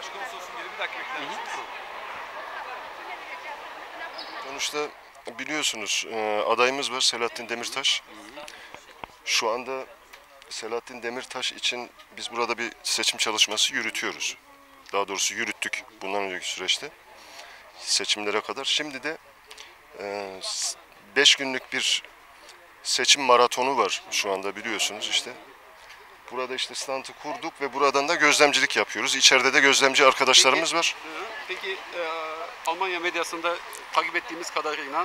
Başkonsolosum gibi bir dakika bekler misiniz? Sonuçta biliyorsunuz adayımız var Selahattin Demirtaş. Şu anda Selahattin Demirtaş için biz burada bir seçim çalışması yürütüyoruz. Daha doğrusu yürüttük bundan önceki süreçte seçimlere kadar. Şimdi de 5 günlük bir seçim maratonu var şu anda biliyorsunuz işte. Burada işte standı kurduk ve buradan da gözlemcilik yapıyoruz. İçeride de gözlemci arkadaşlarımız var. Peki Almanya medyasında takip ettiğimiz kadarıyla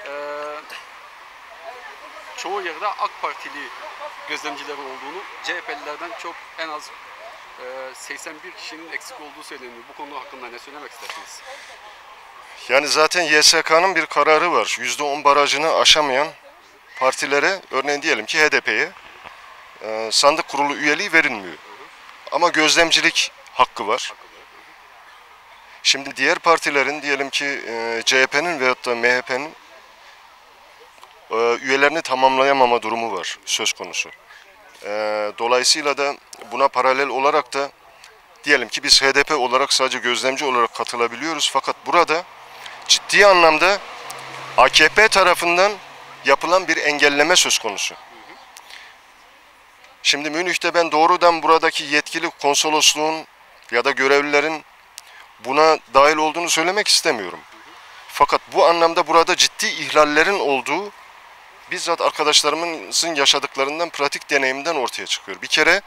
çoğu yerde AK Partili gözlemcileri olduğunu, CHP'lilerden çok en az 81 kişinin eksik olduğu söyleniyor. Bu konu hakkında ne söylemek istersiniz? Yani zaten YSK'nın bir kararı var. %10 barajını aşamayan partilere, örneğin diyelim ki HDP'ye sandık kurulu üyeliği verilmiyor. Ama gözlemcilik hakkı var. Şimdi diğer partilerin diyelim ki CHP'nin veyahut da MHP'nin üyelerini tamamlayamama durumu var söz konusu. Dolayısıyla da buna paralel olarak da diyelim ki biz HDP olarak sadece gözlemci olarak katılabiliyoruz. Fakat burada ciddi anlamda AKP tarafından yapılan bir engelleme söz konusu. Şimdi Münih'te ben doğrudan buradaki yetkili konsolosluğun ya da görevlilerin buna dahil olduğunu söylemek istemiyorum. Fakat bu anlamda burada ciddi ihlallerin olduğu bizzat arkadaşlarımızın yaşadıklarından, pratik deneyimden ortaya çıkıyor. Bir kere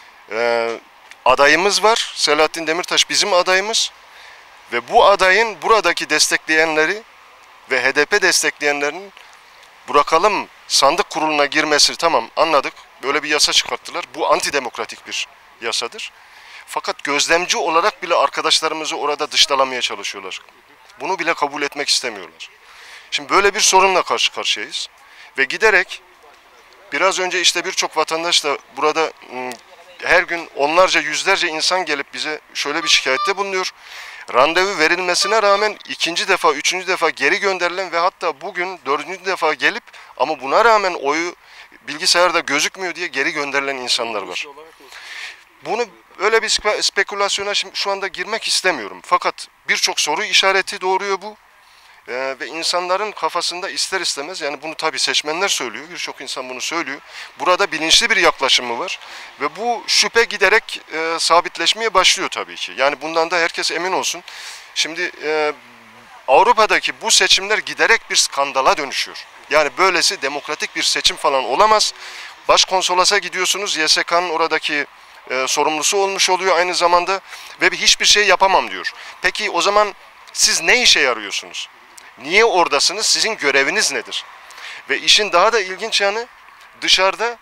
adayımız var, Selahattin Demirtaş bizim adayımız ve bu adayın buradaki destekleyenleri ve HDP destekleyenlerinin bırakalım sandık kuruluna girmesi tamam anladık. Böyle bir yasa çıkarttılar. Bu antidemokratik bir yasadır. Fakat gözlemci olarak bile arkadaşlarımızı orada dışlamaya çalışıyorlar. Bunu bile kabul etmek istemiyorlar. Şimdi böyle bir sorunla karşı karşıyayız. Ve giderek biraz önce işte birçok vatandaş da burada her gün onlarca yüzlerce insan gelip bize şöyle bir şikayette bulunuyor. Randevu verilmesine rağmen ikinci defa, üçüncü defa geri gönderilen ve hatta bugün dördüncü defa gelip ama buna rağmen oyu bilgisayarda gözükmüyor diye geri gönderilen insanlar var. Bunu öyle bir spekülasyona şu anda girmek istemiyorum. Fakat birçok soru işareti doğuruyor bu. Ve insanların kafasında ister istemez yani bunu tabii seçmenler söylüyor. Birçok insan bunu söylüyor. Burada bilinçli bir yaklaşımı var. Ve bu şüphe giderek sabitleşmeye başlıyor tabii ki. Yani bundan da herkes emin olsun. Şimdi Avrupa'daki bu seçimler giderek bir skandala dönüşüyor. Yani böylesi demokratik bir seçim falan olamaz. Başkonsolosa gidiyorsunuz, YSK'nın oradaki sorumlusu olmuş oluyor aynı zamanda ve hiçbir şey yapamam diyor. Peki o zaman siz ne işe yarıyorsunuz? Niye oradasınız? Sizin göreviniz nedir? Ve işin daha da ilginç yanı dışarıda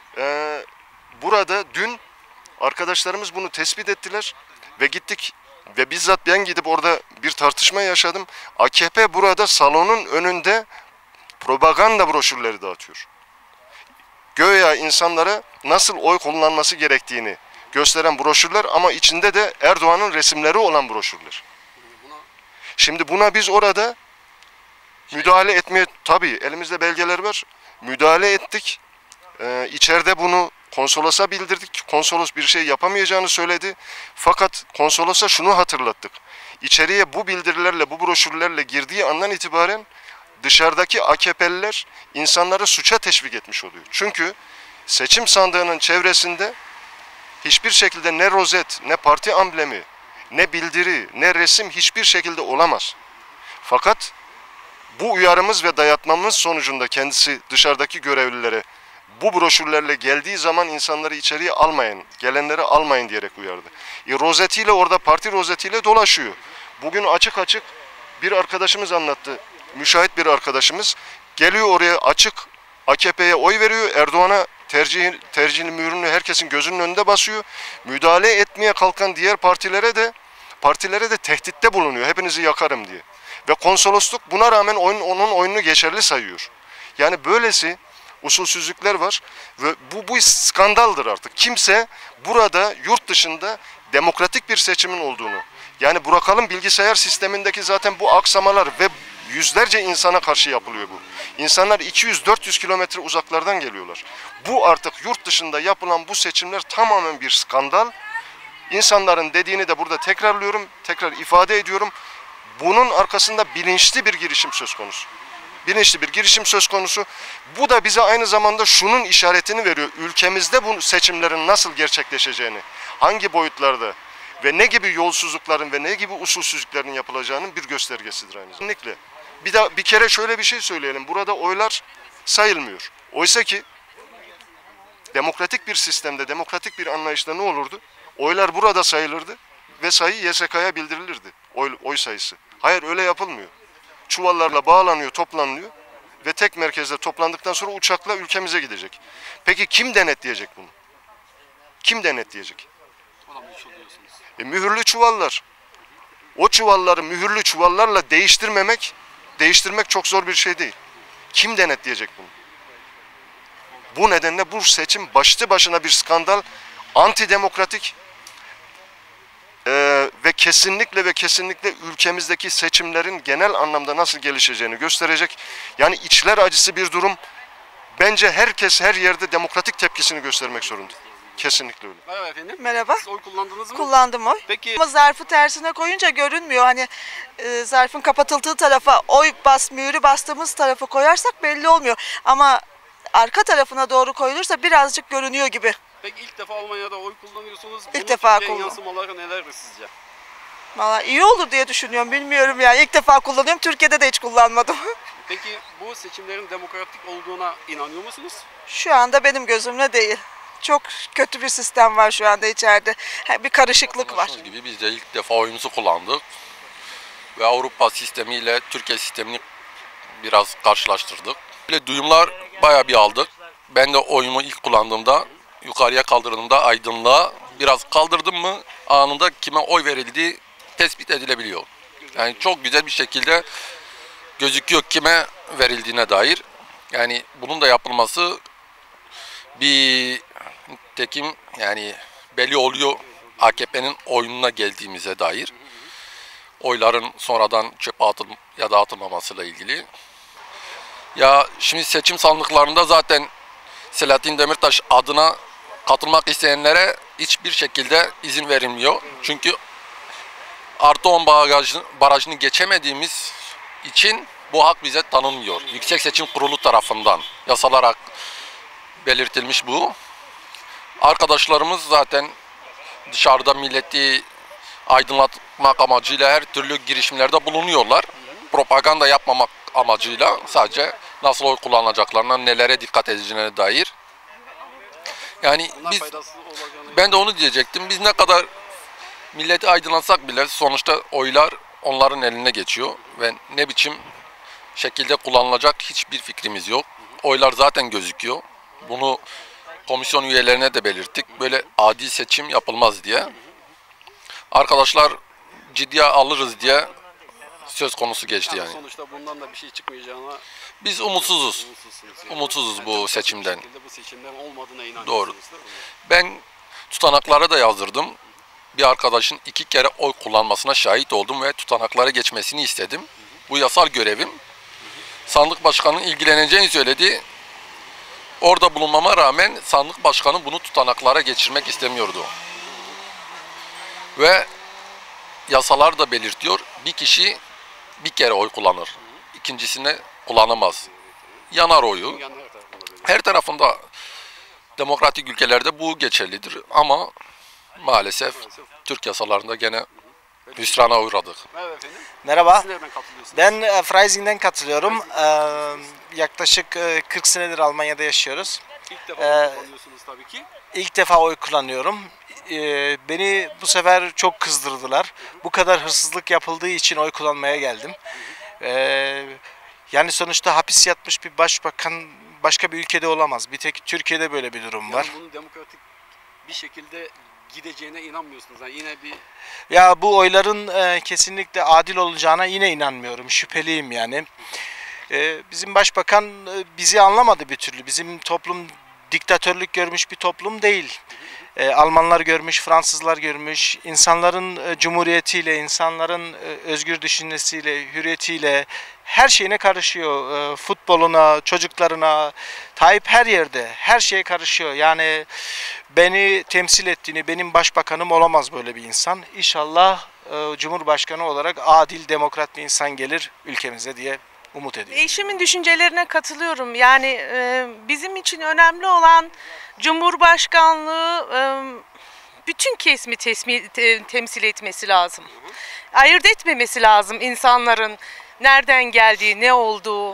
burada dün arkadaşlarımız bunu tespit ettiler ve gittik ve bizzat ben gidip orada bir tartışma yaşadım. AKP burada salonun önünde propaganda broşürleri dağıtıyor. Göya insanlara nasıl oy kullanması gerektiğini gösteren broşürler ama içinde de Erdoğan'ın resimleri olan broşürler. Şimdi buna biz orada müdahale etmeye, tabii elimizde belgeler var, müdahale ettik. İçeride bunu konsolosa bildirdik. Konsolos bir şey yapamayacağını söyledi. Fakat konsolosa şunu hatırlattık. İçeriye bu bildirilerle, bu broşürlerle girdiği andan itibaren dışarıdaki AKP'liler insanları suça teşvik etmiş oluyor. Çünkü seçim sandığının çevresinde hiçbir şekilde ne rozet, ne parti amblemi, ne bildiri, ne resim hiçbir şekilde olamaz. Fakat bu uyarımız ve dayatmamız sonucunda kendisi dışarıdaki görevlilere bu broşürlerle geldiği zaman insanları içeriye almayın, gelenleri almayın diyerek uyardı. Rozetiyle orada parti rozetiyle dolaşıyor. Bugün açık açık bir arkadaşımız anlattı. Müşahit bir arkadaşımız geliyor oraya açık AKP'ye oy veriyor. Erdoğan'a tercihini mührünü herkesin gözünün önünde basıyor. Müdahale etmeye kalkan diğer partilere de tehditte bulunuyor. Hepinizi yakarım diye. Ve konsolosluk buna rağmen onun oyununu geçerli sayıyor. Yani böylesi usulsüzlükler var ve bu skandaldır artık. Kimse burada yurt dışında demokratik bir seçimin olduğunu, yani bırakalım bilgisayar sistemindeki zaten bu aksamalar ve yüzlerce insana karşı yapılıyor bu. İnsanlar 200-400 kilometre uzaklardan geliyorlar. Bu artık yurt dışında yapılan bu seçimler tamamen bir skandal İnsanların dediğini de burada tekrarlıyorum, tekrar ifade ediyorum. Bunun arkasında bilinçli bir girişim söz konusu. Bilinçli bir girişim söz konusu. Bu da bize aynı zamanda şunun işaretini veriyor. Ülkemizde bu seçimlerin nasıl gerçekleşeceğini, hangi boyutlarda ve ne gibi yolsuzlukların ve ne gibi usulsüzlüklerin yapılacağının bir göstergesidir aynı zamanda. Kesinlikle. Bir kere şöyle bir şey söyleyelim. Burada oylar sayılmıyor. Oysa ki demokratik bir sistemde, demokratik bir anlayışta ne olurdu? Oylar burada sayılırdı ve sayı YSK'ya bildirilirdi. Oy sayısı. Hayır, öyle yapılmıyor. Çuvallarla bağlanıyor, toplanıyor ve tek merkezde toplandıktan sonra uçakla ülkemize gidecek. Peki kim denetleyecek bunu? Kim denetleyecek? Mühürlü çuvallar. O çuvalları mühürlü çuvallarla değiştirmek çok zor bir şey değil. Kim denetleyecek bunu? Bu nedenle bu seçim başlı başına bir skandal, antidemokratik ve kesinlikle ülkemizdeki seçimlerin genel anlamda nasıl gelişeceğini gösterecek. Yani içler acısı bir durum. Bence herkes her yerde demokratik tepkisini göstermek zorunda. Kesinlikle öyle. Merhaba efendim. Merhaba. Siz oy kullandınız mı? Kullandım oy. Peki. Ama zarfı tersine koyunca görünmüyor. Hani zarfın kapatıldığı tarafa mühürü bastığımız tarafa koyarsak belli olmuyor. Ama arka tarafına doğru koyulursa birazcık görünüyor gibi. Peki ilk defa Almanya'da oy kullanıyorsunuz. İlk defa Türkiye'nin kullanıyorum. yansımaları nelerdir sizce? Valla iyi olur diye düşünüyorum. Bilmiyorum yani. İlk defa kullanıyorum. Türkiye'de de hiç kullanmadım. Peki bu seçimlerin demokratik olduğuna inanıyor musunuz? Şu anda benim gözümle değil. Çok kötü bir sistem var şu anda içeride. Bir karışıklık var. Anlaştığınız gibi biz de ilk defa oyumuzu kullandık. Ve Avrupa sistemiyle Türkiye sistemini biraz karşılaştırdık. Böyle duyumlar bayağı bir aldık. Ben de oyumu ilk kullandığımda, yukarıya kaldırdığımda aydınlığa biraz kaldırdım mı anında kime oy verildiği tespit edilebiliyor. Yani çok güzel bir şekilde gözüküyor kime verildiğine dair. Yani bunun da yapılması bir tekim yani belli oluyor AKP'nin oyununa geldiğimize dair. Oyların sonradan çöpe ya da atılmamasıyla ilgili. Ya şimdi seçim sandıklarında zaten Selahattin Demirtaş adına katılmak isteyenlere hiçbir şekilde izin verilmiyor. Çünkü artı 10 barajını geçemediğimiz için bu hak bize tanınmıyor. Yüksek Seçim Kurulu tarafından yasalar belirtilmiş bu. Arkadaşlarımız zaten dışarıda milleti aydınlatmak amacıyla her türlü girişimlerde bulunuyorlar. Propaganda yapmamak amacıyla sadece nasıl oy kullanacaklarına, nelere dikkat edeceğine dair. Yani ben de onu diyecektim. Biz ne kadar milleti aydınlatsak bile sonuçta oylar onların eline geçiyor ve ne biçim şekilde kullanılacak hiçbir fikrimiz yok. Oylar zaten gözüküyor. Bunu komisyon üyelerine de belirttik. Böyle adil seçim yapılmaz diye. Arkadaşlar ciddiye alırız diye söz konusu geçti yani. Sonuçta bundan da bir şey çıkmayacağına Biz umutsuzuz. yani. Umutsuzuz bu seçimden. Bu seçimden olmadığına inanıyorsunuz. Doğru. Değil mi? Ben tutanaklara da yazdırdım. Bir arkadaşın 2 kere oy kullanmasına şahit oldum ve tutanaklara geçmesini istedim. Bu yasal görevim. Sandık başkanının ilgileneceğini söyledi. Orada bulunmama rağmen sandık başkanı bunu tutanaklara geçirmek istemiyordu. Ve yasalar da belirtiyor. Bir kişi bir kere oy kullanır. İkincisine kullanamaz. Yanar oyu. Dünyanın her tarafında böyle. Her tarafında demokratik ülkelerde bu geçerlidir. Ama maalesef Türk yasalarında gene hüsrana uğradık. Merhaba efendim. Merhaba, Siz nereden katılıyorsunuz? ben Freising'den katılıyorum. Yaklaşık 40 senedir Almanya'da yaşıyoruz. İlk defa oy kullanıyorsunuz tabii ki. İlk defa oy kullanıyorum. Beni bu sefer çok kızdırdılar. Bu kadar hırsızlık yapıldığı için oy kullanmaya geldim. Yani sonuçta hapis yatmış bir başbakan başka bir ülkede olamaz. Bir tek Türkiye'de böyle bir durum var. Yani bunun demokratik bir şekilde gideceğine inanmıyorsunuz. Yani yine bir Ya bu oyların kesinlikle adil olacağına yine inanmıyorum. Şüpheliyim yani. Bizim başbakan bizi anlamadı bir türlü. Bizim toplum diktatörlük görmüş bir toplum değil. Almanlar görmüş, Fransızlar görmüş. İnsanların cumhuriyetiyle, insanların özgür düşüncesiyle, hürriyetiyle her şeyine karışıyor. Futboluna, çocuklarına, Tayyip her yerde, her şeye karışıyor. Yani beni temsil ettiğini, benim başbakanım olamaz böyle bir insan. İnşallah Cumhurbaşkanı olarak adil, demokrat bir insan gelir ülkemize diye umut ediyorum. Eşimin düşüncelerine katılıyorum. Yani bizim için önemli olan Cumhurbaşkanlığı bütün kesimi temsil etmesi lazım. Ayırt etmemesi lazım insanların nereden geldiği, ne olduğu.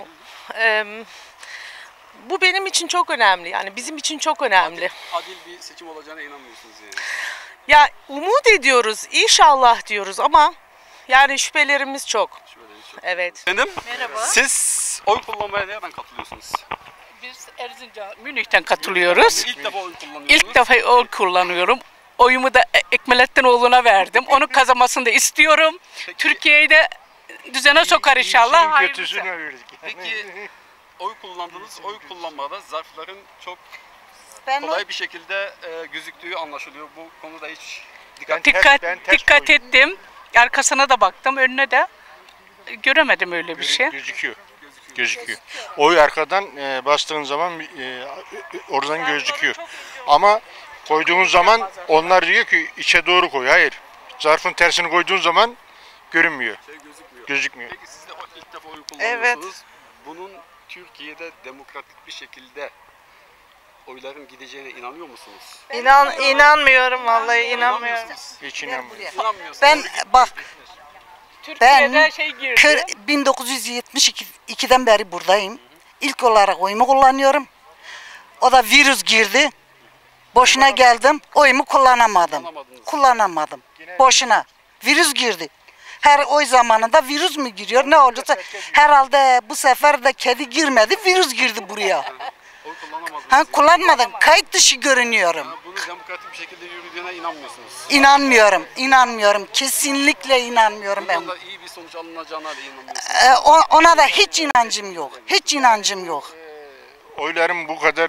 Bu benim için çok önemli. Yani bizim için çok önemli. Adil bir seçim olacağına inanmıyorsunuz yani. Ya umut ediyoruz, inşallah diyoruz ama yani şüphelerimiz çok. Evet. Efendim? Merhaba. Siz oy kullanmaya nereden katılıyorsunuz? Biz Erzincan, Münih'ten katılıyoruz. İlk defa oy kullanıyorsunuz. İlk defa oy kullanıyorum. Oyumu da Ekmeleddinoğlu'na verdim. Onun kazanmasını da istiyorum. Türkiye'yi de düzene sokar inşallah. Hayırlısı. Peki oy kullandınız. Oy kullanmada zarfların çok Ben kolay bir şekilde gözüktüğü anlaşılıyor. Bu konuda hiç Dikkat ettim. Arkasına da baktım, önüne de göremedim öyle bir şey. Gözüküyor. Oy arkadan bastığın zaman oradan gözüküyor. Ama koyduğun zaman onlar diyor ki içe doğru koy. Hayır. Zarfın tersini koyduğun zaman görünmüyor. Gözükmüyor. Peki siz de ilk defa oy Evet. kullanıyorsunuz. Bunun Türkiye'de demokratik bir şekilde oyların gideceğine inanıyor musunuz? inanmıyorum vallahi inanmıyorum. Hiç inanmıyorum. İnanmıyorsunuz. Ben bak Türkiye'de şey girdi. 1972'den beri buradayım. İlk olarak oyumu kullanıyorum. O da virüs girdi. Boşuna geldim. Oyumu kullanamadım. Kullanamadım. Boşuna. Virüs girdi. Her oy zamanında virüs mü giriyor? Ne olursa herhalde bu sefer de kedi girmedi. Virüs girdi buraya. Oy kullanamadınız. Ha, kullanmadım. Kayıt dışı görünüyorum. Bunun demokratik bir şekilde yürüdüğüne inanmıyorsunuz. İnanmıyorum. Kesinlikle inanmıyorum ben. Bundan da iyi bir sonuç alınacağına da inanmıyorsunuz. Ona da hiç inancım yok. Oyların bu kadar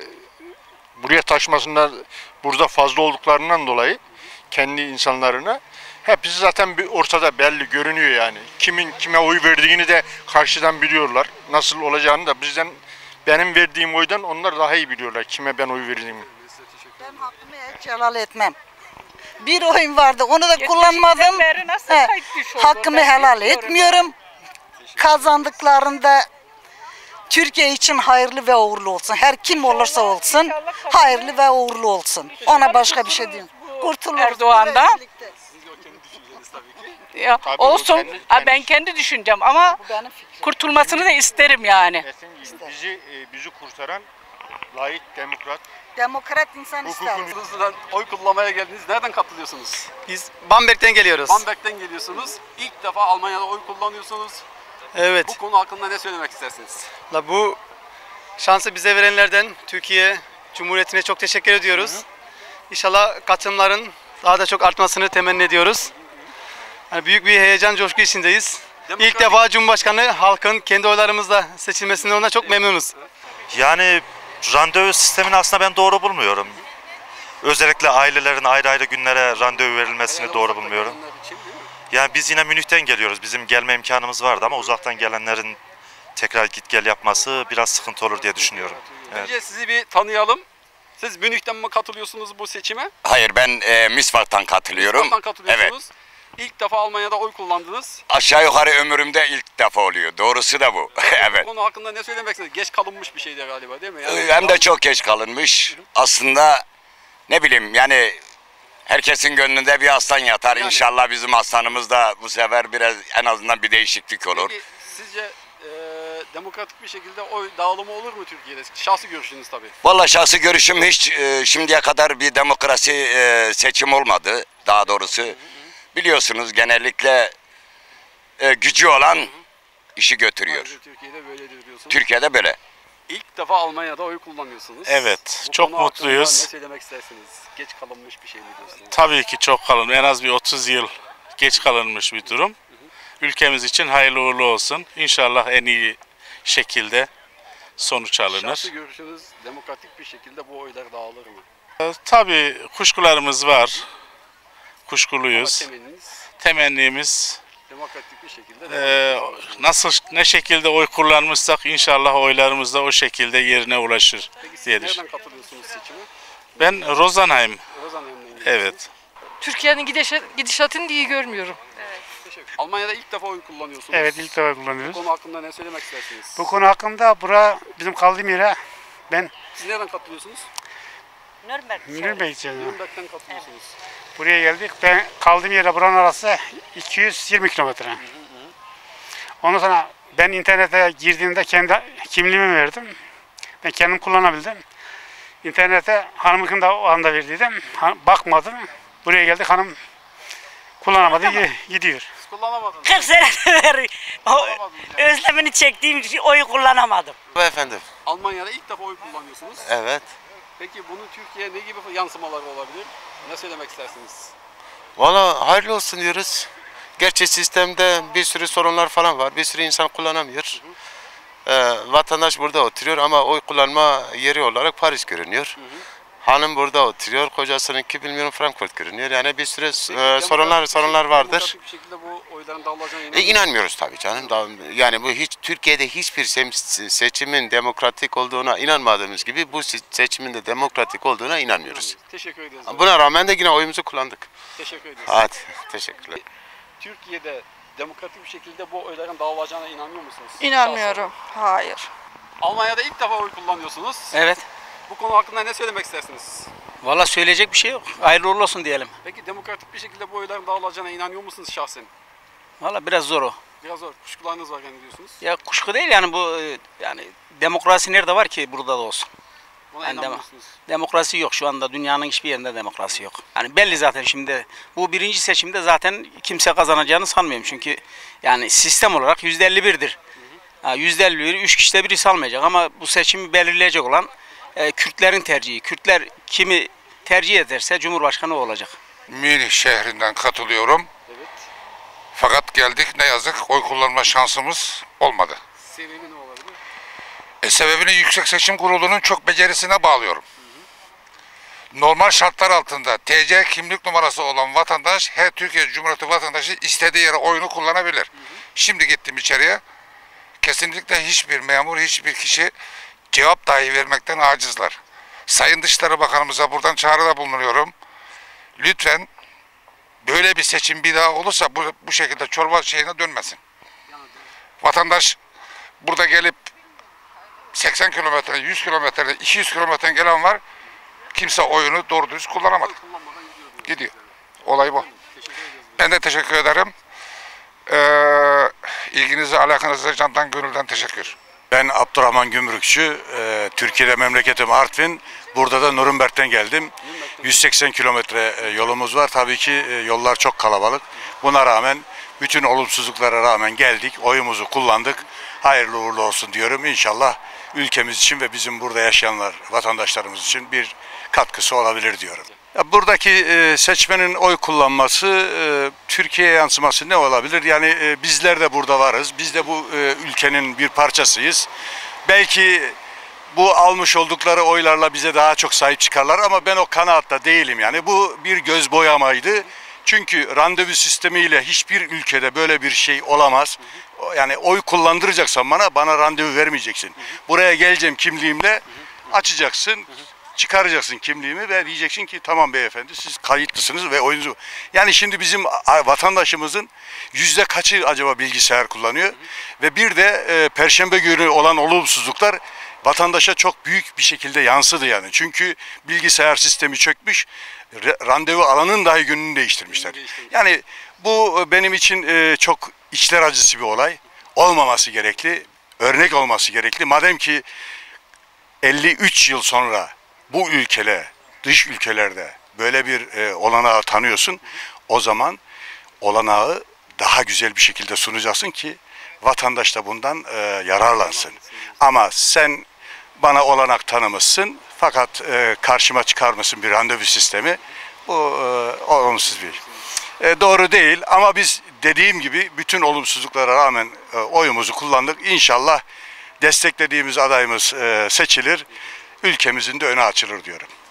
buraya taşmasından burada fazla olduklarından dolayı kendi insanlarına hepsi zaten bir ortada belli görünüyor yani. Kimin kime oy verdiğini de karşıdan biliyorlar. Nasıl olacağını da benim verdiğim oydan onlar daha iyi biliyorlar kime ben oy verdiğimi. Ben hakkımı hiç helal etmem. Bir oyun vardı onu da kullanmadım. Beri nasıl He, kayıt dışı oldu? hakkımı Ben helal bilmiyorum. etmiyorum. Kazandıklarında Türkiye için hayırlı ve uğurlu olsun. Her kim olursa olsun hayırlı ve uğurlu olsun. Ona başka bir şey diyeyim. Kurtuluruz. Erdoğan'dan. Sizin o kendi düşünceniz tabii ki. Ya, Tabii olsun. o kendi Ben kendi düşüncem ama Benim fikrim. kurtulmasını da isterim yani. Bizi kurtaran layık demokrat Demokrat insan ister. Hızlıdan oy kullanmaya geldiniz. Nereden katılıyorsunuz? Biz Bamberg'den geliyoruz. Bamberg'den geliyorsunuz. İlk defa Almanya'da oy kullanıyorsunuz. Evet. Bu konu hakkında ne söylemek istersiniz? Bu şansı bize verenlerden Türkiye Cumhuriyeti'ne çok teşekkür ediyoruz. İnşallah katılımların daha da çok artmasını temenni ediyoruz. Yani büyük bir heyecan, coşku içindeyiz. İlk defa Cumhurbaşkanı halkın kendi oylarımızla seçilmesinden ona çok memnunuz. Yani randevu sistemini aslında ben doğru bulmuyorum. Özellikle ailelerin ayrı ayrı günlere randevu verilmesini doğru bulmuyorum. Yani biz yine Münih'ten geliyoruz. Bizim gelme imkanımız vardı ama uzaktan gelenlerin tekrar git gel yapması biraz sıkıntı olur diye düşünüyorum. Evet. Önce sizi bir tanıyalım. Siz Münih'ten mi katılıyorsunuz bu seçime? Hayır, ben Misvak'tan katılıyorum. Misvak'tan katılıyorsunuz. İlk defa Almanya'da oy kullandınız. Aşağı yukarı ömrümde ilk defa oluyor. Doğrusu da bu. Evet. Bu konu hakkında ne söylemek istersiniz? Geç kalınmış bir şeydi galiba değil mi? Yani, Hem de çok geç kalınmış. Aslında ne bileyim yani herkesin gönlünde bir aslan yatar. Yani. İnşallah bizim aslanımız da bu sefer biraz en azından bir değişiklik olur. Peki sizce demokratik bir şekilde oy dağılımı olur mu Türkiye'de? Şahsi görüşünüz tabii. Vallahi şahsi görüşüm hiç şimdiye kadar bir demokrasi seçim olmadı. Daha doğrusu biliyorsunuz genellikle gücü olan işi götürüyor. Türkiye'de böyledir diyorsunuz. Türkiye'de böyle. İlk defa Almanya'da oy kullanıyorsunuz. Evet, Bu çok konu hakkında mutluyuz. Ne söylemek istersiniz? Geç kalınmış bir şey mi diyorsunuz? Tabii ki çok kalın. En az bir 30 yıl geç kalınmış bir durum. Ülkemiz için hayırlı uğurlu olsun. İnşallah en iyi şekilde sonuç alınır. Şahsi görüşünüz demokratik bir şekilde bu oylar dağılır mı? Tabii kuşkularımız var. Kuşkuluyuz. Ama temenniniz Temennimiz demokratik bir şekilde ne şekilde oy kullanmışsak inşallah oylarımız da o şekilde yerine ulaşır Peki siz diye nereden düşünüyorum. katılıyorsunuz seçime? Ben Rosenheim. Rosenheim'den gidiyorsunuz. Evet. Türkiye'nin gidişatını iyi görmüyorum. Teşekkür. Almanya'da ilk defa oy kullanıyorsunuz. Evet, ilk defa Bu kullanıyoruz. konu hakkında ne söylemek istersiniz? Bu konu hakkında bizim kaldığım yere ben Siz nereden katılıyorsunuz? Nürnberg'den Nürnberg'den katılıyorsunuz. buraya geldik. Ben kaldığım yere buranın arası 220 kilometre. Ondan sonra ben internete girdiğimde kendi kimliğimi verdim. Ben kendim kullanabildim. İnternete hanımın da o anda verdiydim. Bakmadım. Buraya geldik, hanım kullanamadı, gidiyor. Siz kullanamadınız. 40 seneden beri özlemini çektiğim için oyu kullanamadım. Efendim. Almanya'da ilk defa oy kullanıyorsunuz. Evet. Peki bunun Türkiye'ye ne gibi yansımaları olabilir? Ne söylemek istersiniz? Valla hayırlı olsun diyoruz. Gerçi sistemde bir sürü sorunlar falan var. Bir sürü insan kullanamıyor. Vatandaş burada oturuyor ama oy kullanma yeri olarak Paris görünüyor. Hanım burada oturuyor. Kocasınınki bilmiyorum Frankfurt görünüyor. Yani bir sürü sorunlar vardır. Demokratik bir şekilde bu oyların dağılacağına İnanmıyoruz tabii canım. Yani bu Türkiye'de hiçbir seçimin demokratik olduğuna inanmadığımız gibi bu seçimin de demokratik olduğuna inanmıyoruz. Teşekkür ederiz. Buna rağmen de yine oyumuzu kullandık. Teşekkür ederiz. Hadi, teşekkürler. Türkiye'de demokratik bir şekilde bu oyların dağılacağına inanmıyor musunuz? İnanmıyorum. Hayır. Almanya'da ilk defa oy kullanıyorsunuz. Evet. Bu konu hakkında ne söylemek istersiniz? Valla söyleyecek bir şey yok. Hayırlı uğurlu olsun diyelim. Peki demokratik bir şekilde bu oyların dağılacağına inanıyor musunuz şahsen? Valla biraz zor o. Biraz zor. Kuşkularınız var yani diyorsunuz. Ya kuşku değil yani bu yani demokrasi nerede var ki burada da olsun. Buna Yani inanmıyorsunuz. demokrasi yok şu anda dünyanın hiçbir yerinde demokrasi yok. Yani belli zaten şimdi bu birinci seçimde zaten kimse kazanacağını sanmıyorum çünkü yani sistem olarak %51'dir. %51'i 3 kişide birisi almayacak ama bu seçimi belirleyecek olan Kürtlerin tercihi. Kürtler kimi tercih ederse Cumhurbaşkanı o olacak. Münih şehrinden katılıyorum. Evet. Fakat geldik ne yazık oy kullanma şansımız olmadı. Sebebi ne olabilir? Sebebini Yüksek Seçim Kurulu'nun çok becerisine bağlıyorum. Normal şartlar altında TC kimlik numarası olan vatandaş her Türkiye Cumhuriyeti vatandaşı istediği yere oyunu kullanabilir. Şimdi gittim içeriye. Kesinlikle hiçbir memur, hiçbir kişi cevap dahi vermekten acizler. Sayın Dışişleri Bakanımıza buradan çağrıda bulunuyorum. Lütfen böyle bir seçim bir daha olursa bu şekilde çorba şeyine dönmesin. Vatandaş burada gelip 80 kilometre, 100 kilometre, 200 kilometre gelen var. Kimse oyunu doğru dürüst kullanamadı. Gidiyor. Olay bu. Ben de teşekkür ederim. İlginize, alakanıza candan gönülden teşekkür. Ben Abdurrahman Gümrükçü, Türkiye'de memleketim Artvin, burada da Nürnberg'den geldim. 180 kilometre yolumuz var, tabii ki yollar çok kalabalık. Buna rağmen, bütün olumsuzluklara rağmen geldik, oyumuzu kullandık. Hayırlı uğurlu olsun diyorum. İnşallah ülkemiz için ve bizim burada yaşayanlar, vatandaşlarımız için bir katkısı olabilir diyorum. Buradaki seçmenin oy kullanması, Türkiye'ye yansıması ne olabilir? Yani bizler de burada varız. Biz de bu ülkenin bir parçasıyız. Belki bu almış oldukları oylarla bize daha çok sahip çıkarlar ama ben o kanaatta değilim. Yani bu bir göz boyamaydı. Çünkü randevu sistemiyle hiçbir ülkede böyle bir şey olamaz. Yani oy kullandıracaksan bana randevu vermeyeceksin. Buraya geleceğim kimliğimle, açacaksın. Çıkaracaksın kimliğimi ve diyeceksin ki tamam beyefendi siz kayıtlısınız ve oyunuzu... Yani şimdi bizim vatandaşımızın yüzde kaçı acaba bilgisayar kullanıyor? Ve bir de Perşembe günü olan olumsuzluklar vatandaşa çok büyük bir şekilde yansıdı yani. Çünkü bilgisayar sistemi çökmüş, randevu alanın dahi gününü değiştirmişler. Yani bu benim için çok içler acısı bir olay. Olmaması gerekli, örnek olması gerekli. Madem ki 53 yıl sonra bu dış ülkelerde böyle bir olanağı tanıyorsun, o zaman olanağı daha güzel bir şekilde sunacaksın ki vatandaş da bundan yararlansın. Ama sen bana olanak tanımışsın fakat karşıma çıkarmışsın bir randevu sistemi, bu olumsuz bir doğru değil ama biz dediğim gibi bütün olumsuzluklara rağmen oyumuzu kullandık. İnşallah desteklediğimiz adayımız seçilir. Ülkemizin de önü açılır diyorum.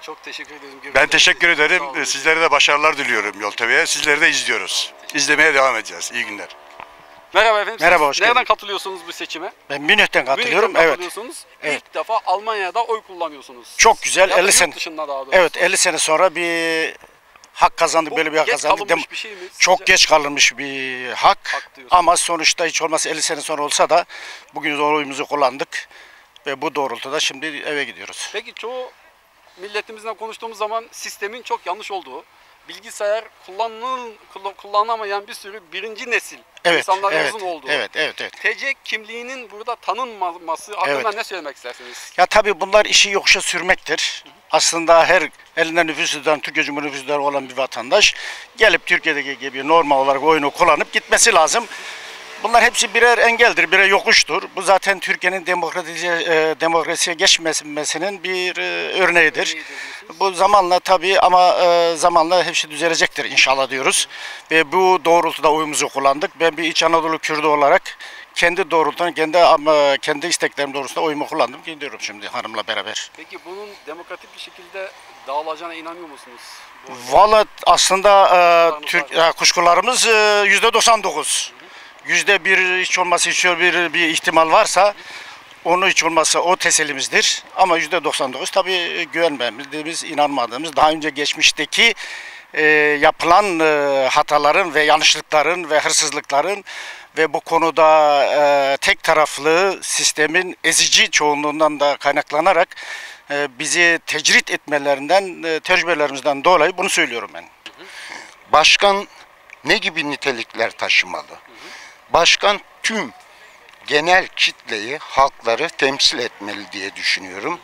Çok teşekkür ederim. Ben teşekkür ederim. Sizlere de başarılar diliyorum Yol TV'ye. Sizleri de izliyoruz. İzlemeye devam edeceğiz. İyi günler. Merhaba efendim. Merhaba, Siz hoş nereden geldin. katılıyorsunuz bu seçime? Ben Münih'ten katılıyorum. Münih'ten Evet. katılıyorsunuz. Evet. İlk defa Almanya'da oy kullanıyorsunuz. Çok güzel. Ya da 50 yurt sene. dışında daha doğrusu. Evet, 50 sene sonra bir hak kazandık, böyle bir hak geç kazandık. kalınmış bir şey mi Çok sizce? geç kalınmış bir hak. Ama sonuçta hiç olmazsa 50 sene sonra olsa da bugün oyumuzu kullandık ve bu doğrultuda şimdi eve gidiyoruz. Peki çoğu milletimizle konuştuğumuz zaman sistemin çok yanlış olduğu, bilgisayar kullanamayan bir sürü birinci nesil insanlarımızın olduğu. Evet. TC kimliğinin burada tanınmaması hakkında Evet. ne söylemek istersiniz? Ya tabii bunlar işi yokuşa sürmektir. Aslında her elinde nüfusundan, Türkiye Cumhuriyeti nüfusundan olan bir vatandaş gelip Türkiye'deki gibi normal olarak oyunu kullanıp gitmesi lazım. Bunlar hepsi birer engeldir, birer yokuştur. Bu zaten Türkiye'nin demokrasiye geçmesinin bir örneğidir. Bu zamanla tabii ama zamanla hepsi düzelecektir inşallah diyoruz. Ve bu doğrultuda oyumuzu kullandık. Ben bir İç Anadolu Kürdü olarak kendi doğrultudan, kendi isteklerim doğrultusunda oyumu kullandım. Gidiyorum şimdi hanımla beraber. Peki bunun demokratik bir şekilde dağılacağına inanıyor musunuz? Valla aslında kuşkularımız %99. %1 hiç olmazsa bir ihtimal varsa onu hiç olmazsa o teselimizdir. Ama %99 tabii güvenmediğimiz, inanmadığımız, daha önce geçmişteki yapılan hataların ve yanlışlıkların ve hırsızlıkların ve bu konuda tek taraflı sistemin ezici çoğunluğundan da kaynaklanarak bizi tecrit etmelerinden, tecrübelerimizden dolayı bunu söylüyorum ben. Başkan ne gibi nitelikler taşımalı? Başkan tüm genel kitleyi, halkları temsil etmeli diye düşünüyorum.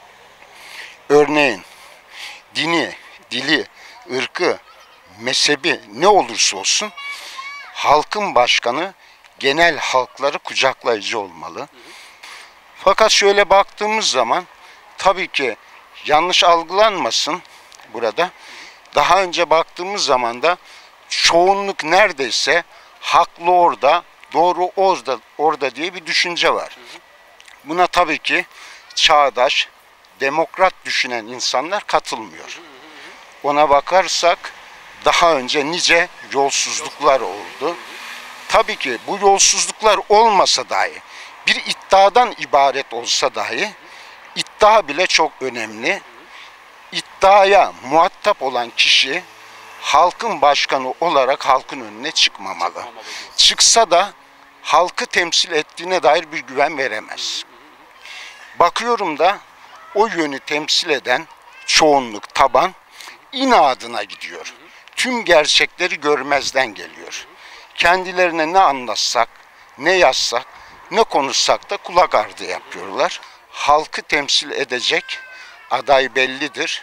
Örneğin dini, dili, ırkı, mezhebi ne olursa olsun halkın başkanı genel halkları kucaklayıcı olmalı. Fakat şöyle baktığımız zaman tabii ki yanlış algılanmasın burada. Daha önce baktığımız zaman da çoğunluk neredeyse haklı orada, doğru orada diye bir düşünce var. Buna tabii ki çağdaş, demokrat düşünen insanlar katılmıyor. Ona bakarsak daha önce nice yolsuzluklar oldu. Tabii ki bu yolsuzluklar olmasa dahi, bir iddiadan ibaret olsa dahi, iddia bile çok önemli. İddiaya muhatap olan kişi halkın başkanı olarak halkın önüne çıkmamalı. Çıksa da halkı temsil ettiğine dair bir güven veremez. Bakıyorum da o yönü temsil eden çoğunluk, taban inadına gidiyor. Tüm gerçekleri görmezden geliyor. Kendilerine ne anlatsak, ne yazsak, ne konuşsak da kulak ardı yapıyorlar. Halkı temsil edecek aday bellidir.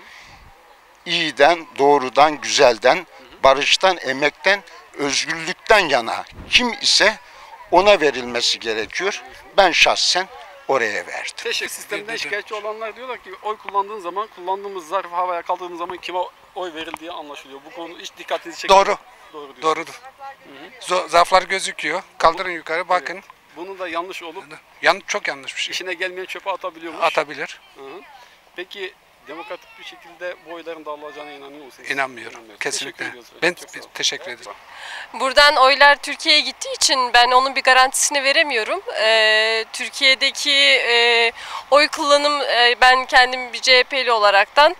İyiden, doğrudan, güzelden, barıştan, emekten, özgürlükten yana kim ise ona verilmesi gerekiyor. Ben şahsen oraya verdim. Teşekkür. Sistemden şikayetçi olanlar diyorlar ki oy kullandığın zaman, kullandığımız zarf havaya kaldığımız zaman kime oy verildiği anlaşılıyor. Bu konu hiç dikkatinizi çekiyor. Doğru. Doğrudur. Zarflar gözüküyor. Kaldırın yukarı bakın. Evet. Bunun da yanlış olup çok yanlış bir şey. İşine gelmeyen çöpe atabiliyormuş. Atabilir. Hı-hı. Peki demokratik bir şekilde bu oyların dağılacağına inanıyor musunuz? İnanmıyorum. Kesinlikle. Ben teşekkür ederim. Buradan oylar Türkiye'ye gittiği için ben onun bir garantisini veremiyorum. Türkiye'deki oy kullanım, ben kendim bir CHP'li olaraktan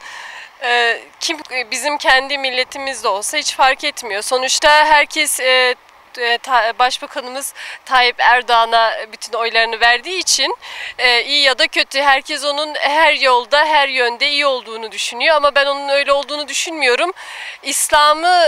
bizim kendi milletimiz de olsa hiç fark etmiyor. Sonuçta herkes Başbakanımız Tayyip Erdoğan'a bütün oylarını verdiği için iyi ya da kötü herkes onun her yolda, her yönde iyi olduğunu düşünüyor. Ama ben onun öyle olduğunu düşünmüyorum. İslam'ı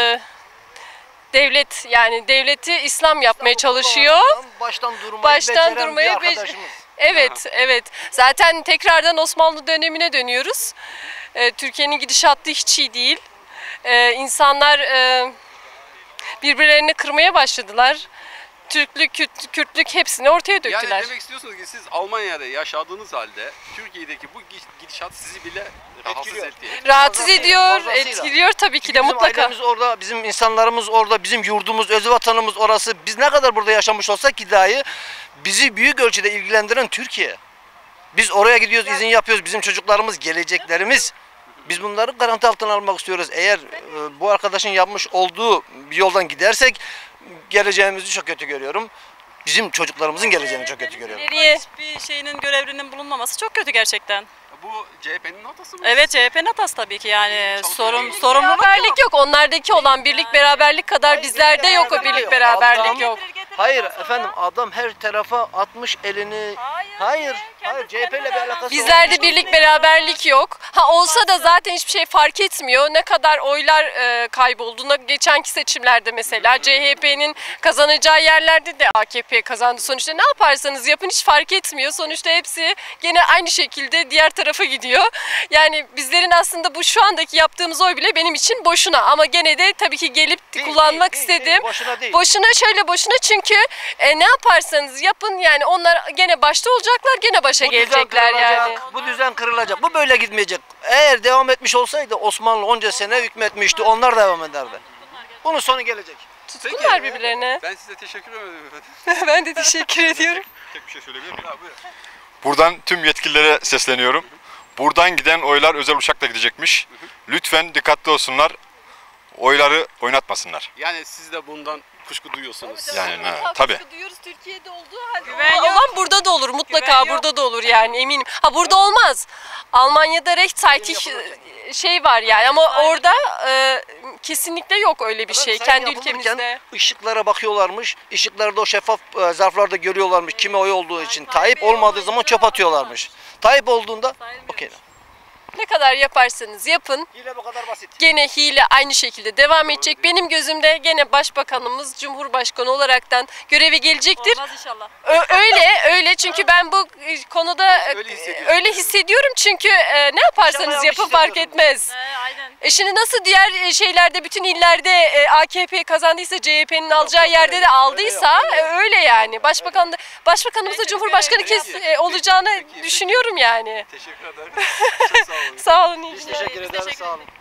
devleti İslam yapmaya çalışıyor. Baştan durmayı Evet, evet. Zaten tekrardan Osmanlı dönemine dönüyoruz. Türkiye'nin gidişatı hiç iyi değil. İnsanlar birbirlerini kırmaya başladılar. Türklük, Kürtlük hepsini ortaya döktüler. Yani demek istiyorsunuz ki siz Almanya'da yaşadığınız halde Türkiye'deki bu gidişat sizi bile rahatsız ediyor. Rahatsız ediyor, etkiliyor tabii ki de mutlaka. Bizim ailemiz orada, bizim insanlarımız orada, bizim yurdumuz, öz vatanımız orası. Biz ne kadar burada yaşamış olsak ki dahi bizi büyük ölçüde ilgilendiren Türkiye. Biz oraya gidiyoruz, izin yapıyoruz. Bizim çocuklarımız, geleceklerimiz. Biz bunları garanti altına almak istiyoruz. Eğer bu arkadaşın yapmış olduğu bir yoldan gidersek geleceğimizi çok kötü görüyorum. Bizim çocuklarımızın geleceğini çok kötü görüyorum. Hiçbir şeyinin görevlinin bulunmaması çok kötü gerçekten. Bu CHP'nin hatası mı? Evet, CHP'nin hatası tabii ki yani sorumluluk Beraberlik yok. Onlardaki olan birlik beraberlik kadar bizlerde yok o birlik beraberlik yok. Hayır efendim, adam her tarafa atmış elini. Hayır CHP ile bir alakası Bizlerde birlik beraberlik yok. Ha olsa da zaten hiçbir şey fark etmiyor. Ne kadar oylar kaybolduğuna geçenki seçimlerde mesela CHP'nin kazanacağı yerlerde de AKP kazandı. Sonuçta ne yaparsanız yapın hiç fark etmiyor. Sonuçta hepsi gene aynı şekilde diğer tarafa gidiyor. Yani bizlerin aslında bu şu andaki yaptığımız oy bile benim için boşuna. Ama gene de tabii ki gelip kullanmak istedim. Boşuna şöyle boşuna çünkü ne yaparsanız yapın yani onlar gene başta olacaklar, gene başa gelecekler yani. Bu düzen kırılacak. Bu böyle gitmeyecek. Eğer devam etmiş olsaydı Osmanlı onca sene hükmetmişti. Onlar devam ederdi. Bunun sonu gelecek. Tutkunlar birbirlerine. Ben size teşekkür ederim efendim. Ben de teşekkür ediyorum. Tek bir şey söyleyebilir miyim? Buradan tüm yetkililere sesleniyorum. Buradan giden oylar özel uçakla gidecekmiş. Lütfen dikkatli olsunlar. Oyları oynatmasınlar. Yani siz de bundan kuşku duyuyorsunuz. Yani tabii. Duyuyoruz Türkiye'de olduğu halde. Olan burada da olur mutlaka burada da olur yani eminim. Ha burada olmaz. Almanya'da Rechtszeitig şey var yani ama orada kesinlikle yok öyle bir şey kendi ülkemizde. Işıklara bakıyorlarmış. Işıklarda o şeffaf zarflarda görüyorlarmış kime oy olduğu için. Tayyip olmadığı zaman çöp atıyorlarmış. Tayyip olduğunda okey. Ne kadar yaparsanız yapın. Hile bu kadar basit. Gene hile aynı şekilde devam edecek. Benim gözümde gene başbakanımız Cumhurbaşkanı olaraktan göreve gelecektir. Olmaz inşallah. Öyle çünkü ben bu konuda öyle hissediyorum çünkü ne yaparsanız yapın fark etmez. Aynen. Şimdi nasıl diğer şeylerde bütün illerde AKP kazandıysa CHP'nin alacağı yerde de aldıysa öyle yani. Başbakanımız da Cumhurbaşkanı olacağını düşünüyorum yani. Teşekkür ederim. Sağ olun. Teşekkür ederim. Sağ olun.